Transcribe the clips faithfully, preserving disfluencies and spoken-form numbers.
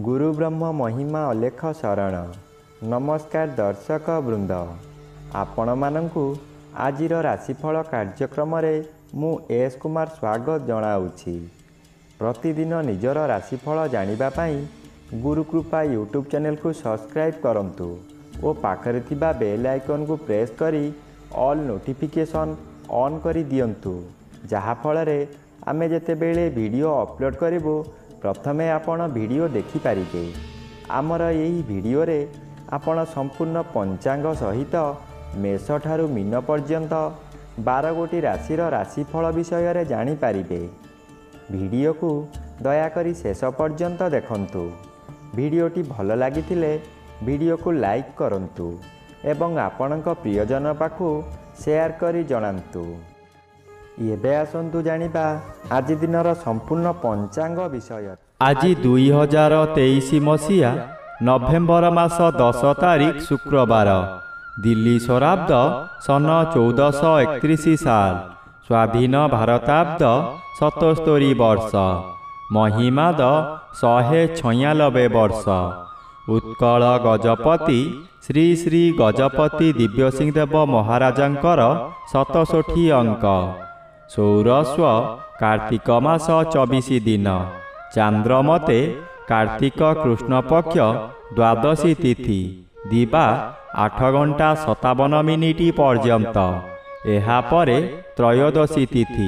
गुरु ब्रह्म महिमा अलेख शरण। नमस्कार दर्शक वृंद, आपण मानंकु आजिर राशिफल कार्यक्रम मु एस कुमार स्वागत जनाऊँगी। प्रतिदिन निजर राशिफल जानिबा पाई गुरुकृपा यूट्यूब चैनल को सब्सक्राइब करंतु और पाखरे थिबा बेल आइकन को प्रेस करी ऑल नोटिफिकेशन ऑन करी दियंतु, जहा फलरे आमे जेतेबेले वीडियो अपलोड करिवो प्रथमे आपण वीडियो देखि पारिबे। आमर यही वीडियो रे आपण संपूर्ण पंचांग सहित मेष ठारू मीन पर्यंत बारह गोटी राशिर राशिफल विषय रे जानि पारिबे। वीडियो को दयाकरी शेष पर्यंत देखंतु। वीडियोटी भल लागिथिले वीडियो को लाइक करंतु एवं आपणक प्रियजन पाखु शेयर करी जणांतु। एबे आसंतु जानिबा आज दिनर संपूर्ण पंचांग विषय। आज दुई हजार तेईस मसीहा नवेम्बर मास दस तारीख शुक्रवार, दिल्ली शराब्द सन चौदह एकतीस साल, स्वाधीन भारताब्द सतस्तरी वर्ष, महिमाद शहे छयानबे वर्ष। उत्कल गजपति श्री श्री गजपति दिव्यसिंह देव महाराजांकर सतषठी अंक। सौरस्व कार्तिक मास चौबीस दिन, चांद्रमते कार्तिक कृष्ण पक्ष द्वादशी तिथि, दिवा आठ घंटा सतावन मिनिट पर्यंत। एहा परे त्रयोदशी तिथि।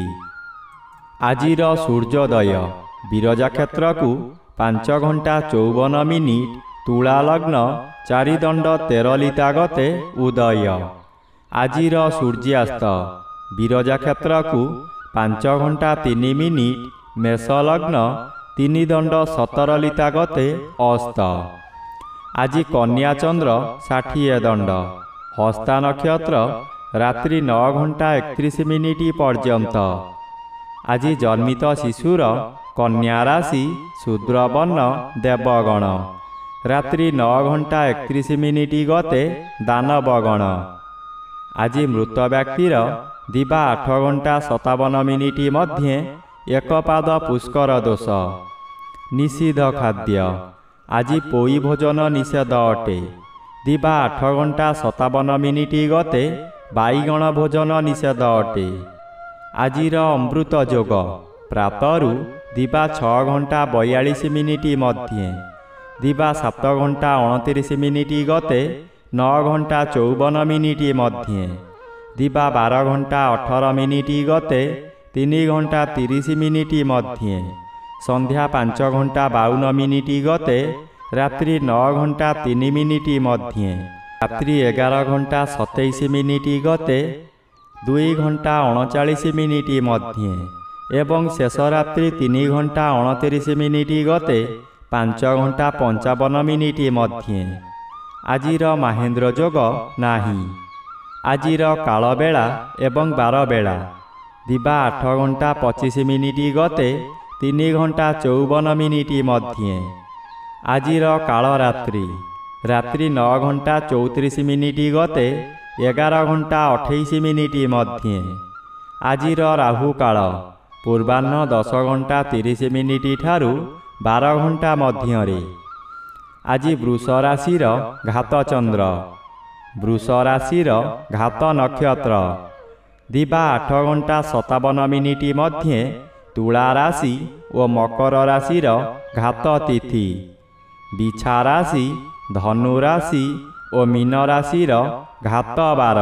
आजिर सूर्योदय बिरजा क्षेत्र को पांच घंटा चौवन मिनिट, तुला लग्न चारिदंड तेरलिता गते उदय। आजिर सूर्यास्त बिरजा क्षेत्र को पांच घंटा तीन मिनिट, मेष लग्न तीन दंड सतरलिता गते अस्त। आज कन्या चंद्र षाठिए दंड, हस्ता नक्षत्र रात्रि नौ घंटा एकतीस मिनिट पर्यंत। आज जन्मित शिशुर कन्या राशि शूद्रवर्ण देवगण, रात्रि नौ घंटा एकतीस मिनिट गते दानवगण। आज मृत व्यक्तिर दिवा आठ घंटा सतावन मिनिट मध्ये एक पाद पुष्कर दोष। निषिद्ध खाद्य आज पोई भोजन निषेध अटे। दिवा आठ घंटा सतावन मिनिट गते बाईगण भोजन निषेध अटे। आजिर अमृत जोग प्रातरु दिवा छः घंटा बयालीस मिनिट मध्ये, दिवा सात घंटा अणतीस मिनिट गते नौ घंटा चौवन मिनिट मध्ये, दिवा बारह घंटा अठारह मिनिट गते तीन घंटा तीस मिनिट मध्ये, संध्या पांच घंटा बावन मिनिट गते रात्रि नौ घंटा तीन मिनिट मध्ये, रात्रि एगार घंटा सतैश मिनिट गते दुई घंटा अणचाश मिनिट मध्ये एवं शेष रात्रि तीन घंटा अणतीस मिनिट गते पांच घंटा पंचावन मिनिट मध्ये। आजिर महेंद्र जोग नाही। आजिर कालबेला एवं बारबेला दिवा आठ घंटा पच्चीस मिनिट गते तीन घंटा चौवन मिनिट मध्ये। आजिर कालरात्रि रात्रि नौ घंटा चौतीस मिनिट गते एगार घंटा अठाईस मिनिट मध्ये। आजिर राहु काल पूर्वाह्न दस घंटा तीस मिनिट ठारू बारह घंटा मध्य। आज वृष राशिर घात चंद्र, वृष राशिर घात नक्षत्र, दिवा आठ घंटा सतावन मिनिट मध्ये तुला राशि और मकर राशिर घात तिथि। बिछा राशि धनु राशि और मीन राशिर घात बार।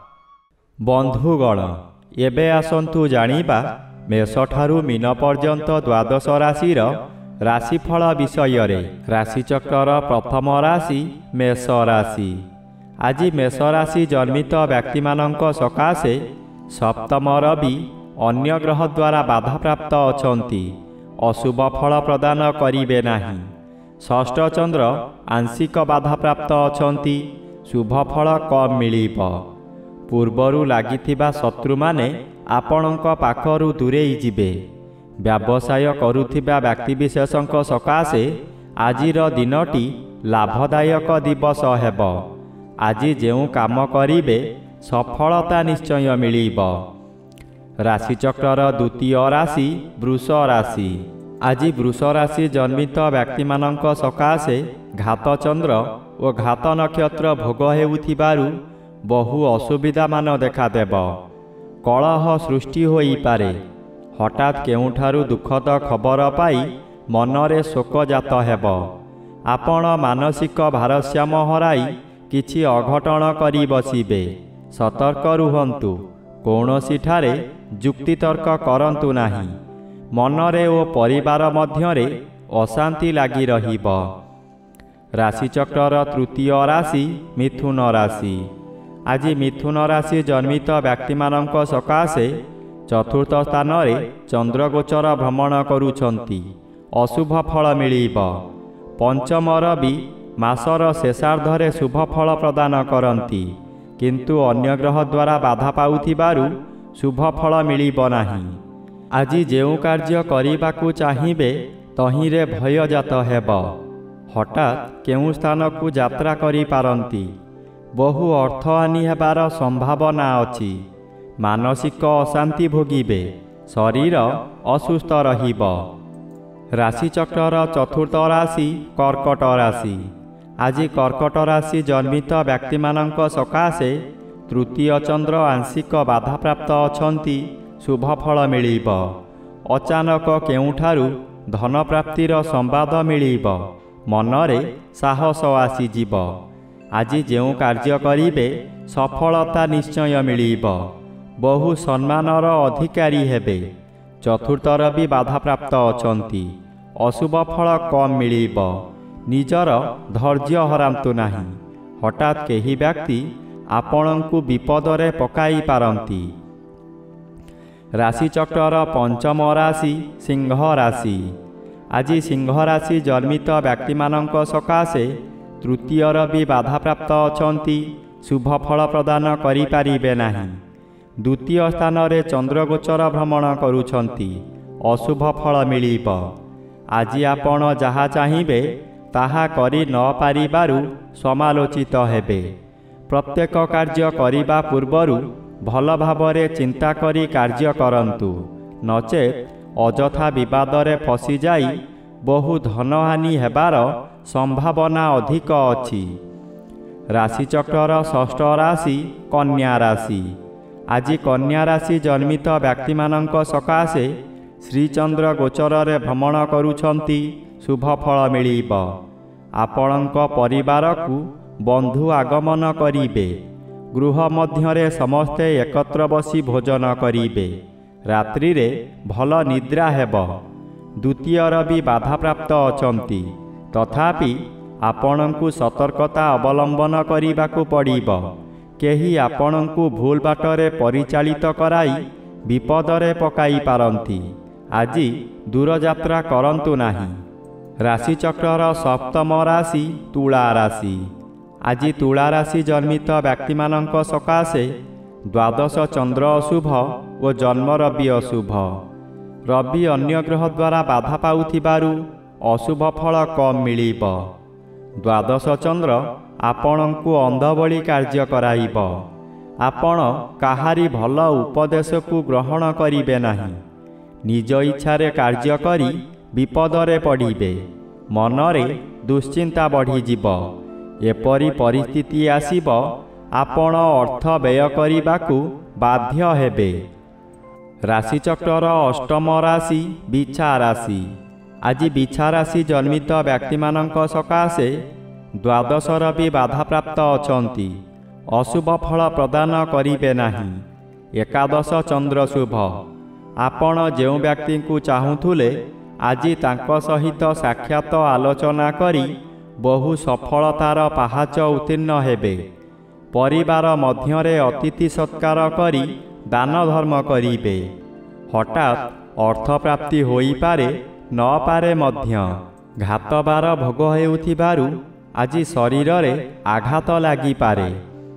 बंधुगण एबे आसंतु जानिबा मेष ठारू मीन पर्यंत द्वादश राशिर राशिफल विषय रे। राशिचक्र प्रथम राशि मेष राशि। आज मेष राशि जन्मित व्यक्ति मानक सकाशे सप्तम रवि अन्य ग्रह द्वारा बाधा प्राप्त अछंती, अशुभ फल प्रदान करिवे नाही। षष्ठ चंद्र आंशिक बाधा प्राप्त अछंती, शुभ फल कम मिलिब। पूर्वरु लागिथिबा शत्रु माने आपणक पाखरु दूरेई जिवे। व्यवसाय करुथिबा व्यक्ति विशेषक सकाशे आजिर दिनटी लाभदायक दिवस हेब। आज जेउ काम करिवे सफलता निश्चय मिलिब। राशिचक्र द्वितीय राशि वृष राशि। ଆଜି ବୃଷ ରାଶି ଜନ୍ମିତ ବ୍ୟକ୍ତିମାନଙ୍କ ସକାଶେ ଘାତଚନ୍ଦ୍ର ଓ ଘାତ ନକ୍ଷତ୍ର ଭୋଗ ହେଉଥିବାରୁ ବହୁ ଅସୁବିଧାମାନ ଦେଖାଦେବ। କଳହ ସୃଷ୍ଟି ହୋଇପାରେ। ହଠାତ୍ କେଉଁଠାରୁ ଦୁଃଖଦ ଖବର ପାଇ ମନରେ ଶୋକଜାତ ହେବ। ଆପଣ ମାନସିକ ଭାରସାମ୍ୟ ହରାଇ କିଛି ଅଘଟଣ କରି ବସିବେ। ସତର୍କ ରୁହନ୍ତୁ। କୌଣସିଠାରେ ଯୁକ୍ତିତର୍କ କରନ୍ତୁ ନାହିଁ। ମନରେ ଓ ପରିବାର ମଧ୍ୟରେ ଅଶାନ୍ତି ଲାଗି ରହିବ। ରାଶିଚକ୍ରର ତୃତୀୟ ରାଶି ମିଥୁନ ରାଶି। ଆଜି ମିଥୁନ ରାଶି ଜନ୍ମିତ ବ୍ୟକ୍ତିମାନଙ୍କ ସକାଶେ ଚତୁର୍ଥ ସ୍ଥାନରେ ଚନ୍ଦ୍ରଗୋଚର ଭ୍ରମଣ କରୁଛନ୍ତି। ଅଶୁଭ ଫଳ ମିଳିବ। ପଞ୍ଚମ ରବି ମାସର ଶେଷାର୍ଦ୍ଧରେ ଶୁଭ ଫଳ ପ୍ରଦାନ କରନ୍ତି, କିନ୍ତୁ ଅନ୍ୟ ଗ୍ରହ ଦ୍ୱାରା ବାଧା ପାଉଥିବାରୁ ଶୁଭ ଫଳ ମିଳିବ ନାହିଁ। ଆଜି ଯେଉଁ କାର୍ଯ୍ୟ କରିବାକୁ ଚାହିଁବେ ତହିଁରେ ଭୟଜାତ ହେବ। ହଠାତ୍ କେଉଁ ସ୍ଥାନକୁ ଯାତ୍ରା କରିପାରନ୍ତି। ବହୁ ଅର୍ଥହାନି ହେବାର ସମ୍ଭାବନା ଅଛି। ମାନସିକ ଅଶାନ୍ତି ଭୋଗିବେ। ଶରୀର ଅସୁସ୍ଥ ରହିବ। ରାଶିଚକ୍ରର ଚତୁର୍ଥ ରାଶି କର୍କଟ ରାଶି। ଆଜି କର୍କଟ ରାଶି ଜନ୍ମିତ ବ୍ୟକ୍ତିମାନଙ୍କ ସକାଶେ ତୃତୀୟ ଚନ୍ଦ୍ର ଆଂଶିକ ବାଧାପ୍ରାପ୍ତ ଅଛନ୍ତି। ଶୁଭ ଫଳ ମିଳିବ। ଅଚାନକ କେଉଁଠାରୁ ଧନପ୍ରାପ୍ତିର ସମ୍ବାଦ ମିଳିବ। ମନରେ ସାହସ ଆସିଯିବ। ଆଜି ଯେଉଁ କାର୍ଯ୍ୟ କରିବେ ସଫଳତା ନିଶ୍ଚୟ ମିଳିବ। ବହୁ ସମ୍ମାନର ଅଧିକାରୀ ହେବେ। ଚତୁର୍ଥ ରବି ବାଧାପ୍ରାପ୍ତ ଅଛନ୍ତି। ଅଶୁଭ ଫଳ କମ୍ ମିଳିବ। ନିଜର ଧୈର୍ଯ୍ୟ ହରାନ୍ତୁ ନାହିଁ। ହଠାତ୍ କେହି ବ୍ୟକ୍ତି ଆପଣଙ୍କୁ ବିପଦରେ ପକାଇ ପାରନ୍ତି। ରାଶିଚକ୍ରର ପଞ୍ଚମ ରାଶି ସିଂହ ରାଶି। ଆଜି ସିଂହ ରାଶି ଜନ୍ମିତ ବ୍ୟକ୍ତିମାନଙ୍କ ସକାଶେ ତୃତୀୟ ରବି ବାଧାପ୍ରାପ୍ତ ଅଛନ୍ତି। ଶୁଭ ଫଳ ପ୍ରଦାନ କରିପାରିବେ ନାହିଁ। ଦ୍ୱିତୀୟ ସ୍ଥାନରେ ଚନ୍ଦ୍ରଗୋଚର ଭ୍ରମଣ କରୁଛନ୍ତି। ଅଶୁଭ ଫଳ ମିଳିବ। ଆଜି ଆପଣ ଯାହା ଚାହିଁବେ ତାହା କରି ନ ପାରିବାରୁ ସମାଲୋଚିତ ହେବେ। ପ୍ରତ୍ୟେକ କାର୍ଯ୍ୟ କରିବା ପୂର୍ବରୁ ଭଲ ଭାବରେ ଚିନ୍ତା କରି କାର୍ଯ୍ୟ କରନ୍ତୁ, ନଚେତ୍ ଅଯଥା ବିବାଦରେ ଫସିଯାଇ ବହୁ ଧନହାନି ହେବାର ସମ୍ଭାବନା ଅଧିକ ଅଛି। ରାଶିଚକ୍ରର ଷଷ୍ଠ ରାଶି କନ୍ୟା ରାଶି। ଆଜି କନ୍ୟା ରାଶି ଜନ୍ମିତ ବ୍ୟକ୍ତିମାନଙ୍କ ସକାଶେ ଶ୍ରୀଚନ୍ଦ୍ର ଗୋଚରରେ ଭ୍ରମଣ କରୁଛନ୍ତି। ଶୁଭ ଫଳ ମିଳିବ। ଆପଣଙ୍କ ପରିବାରକୁ ବନ୍ଧୁ ଆଗମନ କରିବେ। ଗୃହ ମଧ୍ୟରେ ସମସ୍ତେ ଏକତ୍ର ବସି ଭୋଜନ କରିବେ। ରାତ୍ରିରେ ଭଲ ନିଦ୍ରା ହେବ। ଦ୍ୱିତୀୟ ରବି ବାଧାପ୍ରାପ୍ତ ଅଛନ୍ତି। ତଥାପି ଆପଣଙ୍କୁ ସତର୍କତା ଅବଲମ୍ବନ କରିବାକୁ ପଡ଼ିବ। କେହି ଆପଣଙ୍କୁ ଭୁଲ ବାଟରେ ପରିଚାଳିତ କରାଇ ବିପଦରେ ପକାଇ ପାରନ୍ତି। ଆଜି ଦୂରଯାତ୍ରା କରନ୍ତୁ ନାହିଁ। ରାଶିଚକ୍ରର ସପ୍ତମ ରାଶି ତୁଳା ରାଶି। ଆଜି ତୁଳା ରାଶି ଜନ୍ମିତ ବ୍ୟକ୍ତିମାନଙ୍କ ସକାଶେ ଦ୍ୱାଦଶ ଚନ୍ଦ୍ର ଅଶୁଭ ଓ ଜନ୍ମ ରବି ଅଶୁଭ। ରବି ଅନ୍ୟ ଗ୍ରହ ଦ୍ୱାରା ବାଧା ପାଉଥିବାରୁ ଅଶୁଭ ଫଳ କମ୍ ମିଳିବ। ଦ୍ୱାଦଶ ଚନ୍ଦ୍ର ଆପଣଙ୍କୁ ଅନ୍ଧ ଭଳି କାର୍ଯ୍ୟ କରାଇବ। ଆପଣ କାହାରି ଭଲ ଉପଦେଶକୁ ଗ୍ରହଣ କରିବେ ନାହିଁ। ନିଜ ଇଚ୍ଛାରେ କାର୍ଯ୍ୟ କରି ବିପଦରେ ପଡ଼ିବେ। ମନରେ ଦୁଶ୍ଚିନ୍ତା ବଢ଼ିଯିବ। ଏପରି ପରିସ୍ଥିତି ଆସିବ ଆପଣ ଅର୍ଥ ବ୍ୟୟ କରିବାକୁ ବାଧ୍ୟ ହେବେ। ରାଶିଚକ୍ରର ଅଷ୍ଟମ ରାଶି ବିଛା ରାଶି। ଆଜି ବିଛା ରାଶି ଜନ୍ମିତ ବ୍ୟକ୍ତିମାନଙ୍କ ସକାଶେ ଦ୍ୱାଦଶ ରବି ବାଧାପ୍ରାପ୍ତ ଅଛନ୍ତି। ଅଶୁଭ ଫଳ ପ୍ରଦାନ କରିବେ ନାହିଁ। ଏକାଦଶ ଚନ୍ଦ୍ର ଶୁଭ। ଆପଣ ଯେଉଁ ବ୍ୟକ୍ତିଙ୍କୁ ଚାହୁଁଥିଲେ ଆଜି ତାଙ୍କ ସହିତ ସାକ୍ଷାତ ଆଲୋଚନା କରି ବହୁ ସଫଳତାର ପାହାଚ ଉତ୍ତୀର୍ଣ୍ଣ ହେବେ। ପରିବାର ମଧ୍ୟରେ ଅତିଥି ସତ୍କାର କରି ଦାନ ଧର୍ମ କରିବେ। ହଠାତ୍ ଅର୍ଥପ୍ରାପ୍ତି ହୋଇପାରେ ନପାରେ ମଧ୍ୟ। ଘାତବାର ଭୋଗ ହେଉଥିବାରୁ ଆଜି ଶରୀରରେ ଆଘାତ ଲାଗିପାରେ।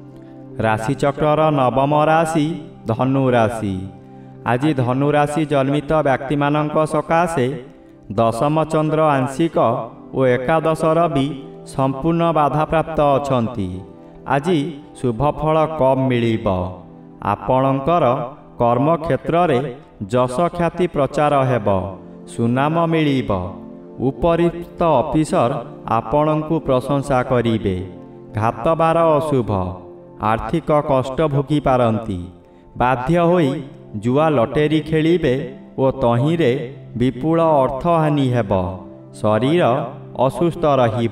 ରାଶିଚକ୍ରର ନବମ ରାଶି ଧନୁ ରାଶି। ଆଜି ଧନୁ ରାଶି ଜନ୍ମିତ ବ୍ୟକ୍ତିମାନଙ୍କ ସକାଶେ ଦଶମ ଚନ୍ଦ୍ର ଆଂଶିକ ଓ ଏକାଦଶ ରବି ସମ୍ପୂର୍ଣ୍ଣ ବାଧାପ୍ରାପ୍ତ ଅଛନ୍ତି। ଆଜି ଶୁଭ ଫଳ କମ୍ ମିଳିବ। ଆପଣଙ୍କର କର୍ମକ୍ଷେତ୍ରରେ ଯଶ ଖ୍ୟାତି ପ୍ରଚାର ହେବ। ସୁନାମ ମିଳିବ। ଉପରିସ୍ଥ ଅଫିସର ଆପଣଙ୍କୁ ପ୍ରଶଂସା କରିବେ। ଘାତବାର ଅଶୁଭ, ଆର୍ଥିକ କଷ୍ଟ ଭୋଗି ପାରନ୍ତି। ବାଧ୍ୟ ହୋଇ ଜୁଆ ଲଟେରୀ ଖେଳିବେ ଓ ତହିଁରେ ବିପୁଳ ଅର୍ଥହାନି ହେବ। ଶରୀର ଅସୁସ୍ଥ ରହିବ।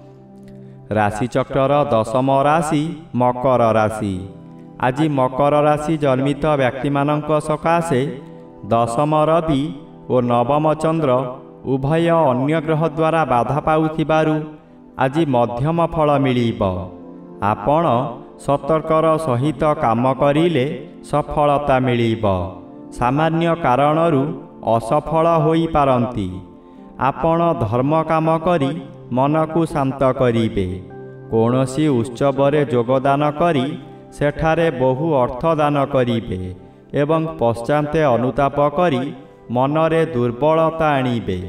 ରାଶିଚକ୍ରର ଦଶମ ରାଶି ମକର ରାଶି। ଆଜି ମକର ରାଶି ଜନ୍ମିତ ବ୍ୟକ୍ତିମାନଙ୍କ ସକାଶେ ଦଶମ ରବି ଓ ନବମ ଚନ୍ଦ୍ର ଉଭୟ ଅନ୍ୟ ଗ୍ରହ ଦ୍ୱାରା ବାଧା ପାଉଥିବାରୁ ଆଜି ମଧ୍ୟମ ଫଳ ମିଳିବ। ଆପଣ ସତର୍କର ସହିତ କାମ କରିଲେ ସଫଳତା ମିଳିବ। ସାମାନ୍ୟ କାରଣରୁ ଅସଫଳ ହୋଇପାରନ୍ତି। ଆପଣ ଧର୍ମ କାମ କରି ମନକୁ ଶାନ୍ତ କରିବେ। କୌଣସି ଉତ୍ସବରେ ଯୋଗଦାନ କରି ସେଠାରେ ବହୁ ଅର୍ଥ ଦାନ କରିବେ ଏବଂ ପଶ୍ଚାତେ ଅନୁତାପ କରି ମନରେ ଦୁର୍ବଳତା ଆଣିବେ।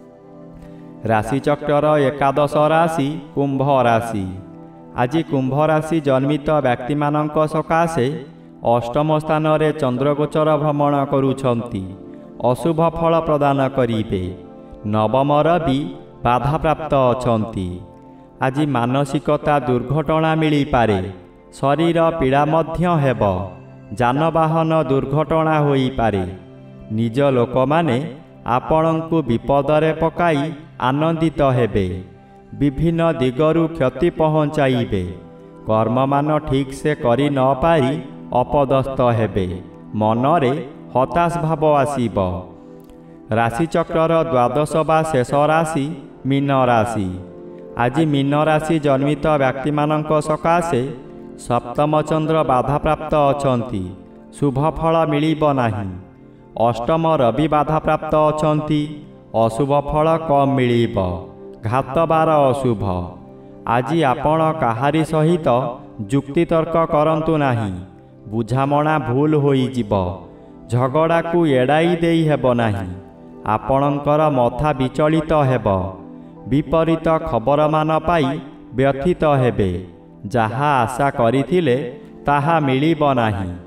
ରାଶିଚକ୍ରର ଏକାଦଶ ରାଶି କୁମ୍ଭ ରାଶି। ଆଜି କୁମ୍ଭ ରାଶି ଜନ୍ମିତ ବ୍ୟକ୍ତିମାନଙ୍କ ସକାଶେ ଅଷ୍ଟମ ସ୍ଥାନରେ ଚନ୍ଦ୍ରଗୋଚର ଭ୍ରମଣ କରୁଛନ୍ତି। ଅଶୁଭ ଫଳ ପ୍ରଦାନ କରିବେ। ନବମ ରବି ବାଧାପ୍ରାପ୍ତ ଅଛନ୍ତି। ଆଜି ମାନସିକତା ଦୁର୍ଘଟଣା ମିଳିପାରେ। ଶରୀର ପୀଡ଼ା ମଧ୍ୟ ହେବ। ଯାନବାହନ ଦୁର୍ଘଟଣା ହୋଇପାରେ। ନିଜ ଲୋକମାନେ ଆପଣଙ୍କୁ ବିପଦରେ ପକାଇ ଆନନ୍ଦିତ ହେବେ। ବିଭିନ୍ନ ଦିଗରୁ କ୍ଷତି ପହଞ୍ଚାଇବେ। କର୍ମମାନ ଠିକ୍ ସେ କରି ନ ପାରି ଅପଦସ୍ଥ ହେବେ। ମନରେ ହତାଶ ଭାବ ଆସିବ। ରାଶିଚକ୍ରର ଦ୍ୱାଦଶ ବା ଶେଷ ରାଶି ମୀନ ରାଶି। ଆଜି ମୀନ ରାଶି ଜନ୍ମିତ ବ୍ୟକ୍ତିମାନଙ୍କ ସକାଶେ ସପ୍ତମ ଚନ୍ଦ୍ର ବାଧାପ୍ରାପ୍ତ ଅଛନ୍ତି। ଶୁଭ ଫଳ ମିଳିବ ନାହିଁ। ଅଷ୍ଟମ ରବି ବାଧାପ୍ରାପ୍ତ ଅଛନ୍ତି। ଅଶୁଭ ଫଳ କମ୍ ମିଳିବ। ଘାତବାର ଅଶୁଭ। ଆଜି ଆପଣ କାହାରି ସହିତ ଯୁକ୍ତିତର୍କ କରନ୍ତୁ ନାହିଁ। ବୁଝାମଣା ଭୁଲ ହୋଇଯିବ। ଝଗଡ଼ାକୁ ଏଡ଼ାଇ ଦେଇ ହେବ ନାହିଁ। ଆପଣଙ୍କର ମଥା ବିଚଳିତ ହେବ। ବିପରୀତ ଖବରମାନ ପାଇ ବ୍ୟଥିତ ହେବେ। ଯାହା ଆଶା କରିଥିଲେ ତାହା ମିଳିବ ନାହିଁ।